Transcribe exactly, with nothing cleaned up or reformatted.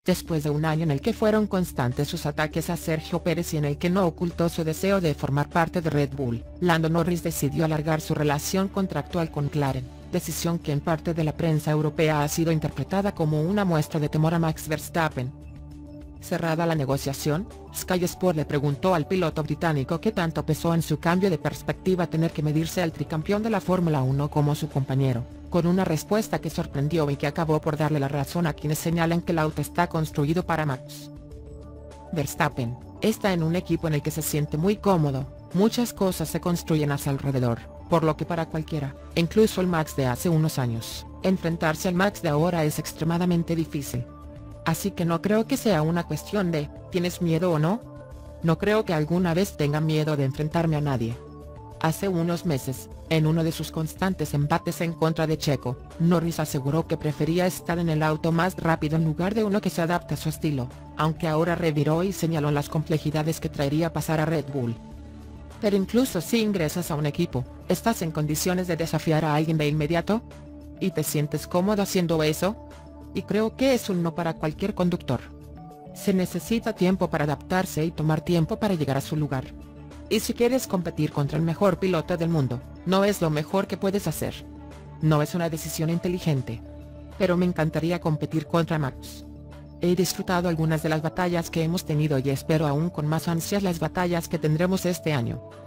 Después de un año en el que fueron constantes sus ataques a Sergio Pérez y en el que no ocultó su deseo de formar parte de Red Bull, Lando Norris decidió alargar su relación contractual con McLaren, decisión que en parte de la prensa europea ha sido interpretada como una muestra de temor a Max Verstappen. Cerrada la negociación, Sky Sport le preguntó al piloto británico qué tanto pesó en su cambio de perspectiva tener que medirse al tricampeón de la Fórmula uno como su compañero, con una respuesta que sorprendió y que acabó por darle la razón a quienes señalan que el auto está construido para Max. Verstappen está en un equipo en el que se siente muy cómodo, muchas cosas se construyen a su alrededor, por lo que para cualquiera, incluso el Max de hace unos años, enfrentarse al Max de ahora es extremadamente difícil. Así que no creo que sea una cuestión de, ¿tienes miedo o no? No creo que alguna vez tenga miedo de enfrentarme a nadie. Hace unos meses, en uno de sus constantes embates en contra de Checo, Norris aseguró que prefería estar en el auto más rápido en lugar de uno que se adapte a su estilo, aunque ahora reviró y señaló las complejidades que traería pasar a Red Bull. Pero incluso si ingresas a un equipo, ¿estás en condiciones de desafiar a alguien de inmediato? ¿Y te sientes cómodo haciendo eso? Y creo que es un no para cualquier conductor. Se necesita tiempo para adaptarse y tomar tiempo para llegar a su lugar. Y si quieres competir contra el mejor piloto del mundo, no es lo mejor que puedes hacer. No es una decisión inteligente. Pero me encantaría competir contra Max. He disfrutado algunas de las batallas que hemos tenido y espero aún con más ansias las batallas que tendremos este año.